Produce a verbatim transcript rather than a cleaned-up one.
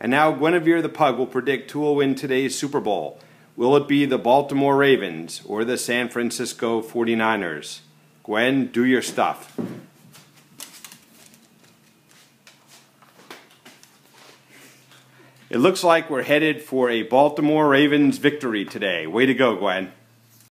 And now Guinevere the Pug will predict who will win today's Super Bowl. Will it be the Baltimore Ravens or the San Francisco forty-niners? Gwen, do your stuff. It looks like we're headed for a Baltimore Ravens victory today. Way to go, Gwen.